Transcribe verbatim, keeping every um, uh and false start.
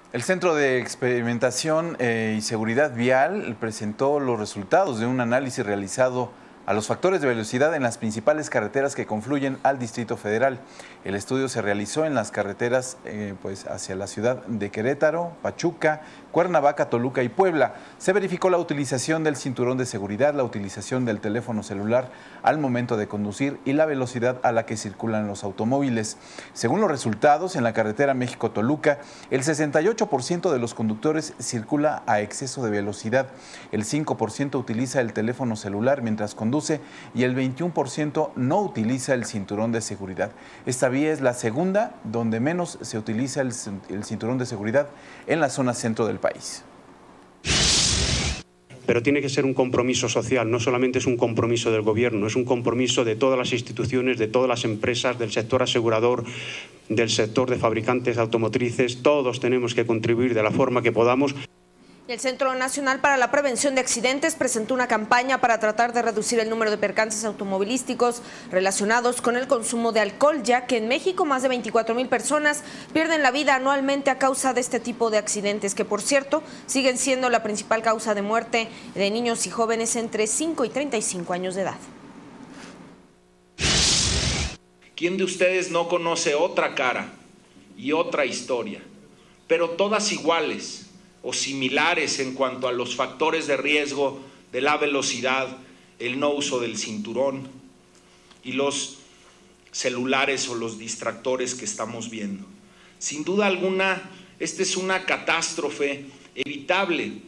El Centro de Experimentación eh, y Seguridad Vial presentó los resultados de un análisis realizado a los factores de velocidad en las principales carreteras que confluyen al Distrito Federal. El estudio se realizó en las carreteras eh, pues hacia la ciudad de Querétaro, Pachuca, Cuernavaca, Toluca y Puebla. Se verificó la utilización del cinturón de seguridad, la utilización del teléfono celular al momento de conducir y la velocidad a la que circulan los automóviles. Según los resultados, en la carretera México-Toluca, el sesenta y ocho por ciento de los conductores circula a exceso de velocidad, el cinco por ciento utiliza el teléfono celular mientras conduce y el veintiuno por ciento no utiliza el cinturón de seguridad. Esta vía es la segunda donde menos se utiliza el, el cinturón de seguridad en la zona centro del país. Pero tiene que ser un compromiso social, no solamente es un compromiso del gobierno, es un compromiso de todas las instituciones, de todas las empresas, del sector asegurador, del sector de fabricantes automotrices. Todos tenemos que contribuir de la forma que podamos. El Centro Nacional para la Prevención de Accidentes presentó una campaña para tratar de reducir el número de percances automovilísticos relacionados con el consumo de alcohol, ya que en México más de veinticuatro mil personas pierden la vida anualmente a causa de este tipo de accidentes, que por cierto siguen siendo la principal causa de muerte de niños y jóvenes entre cinco y treinta y cinco años de edad. ¿Quién de ustedes no conoce otra cara y otra historia, pero todas iguales o similares en cuanto a los factores de riesgo de la velocidad, el no uso del cinturón y los celulares o los distractores que estamos viendo? Sin duda alguna, esta es una catástrofe evitable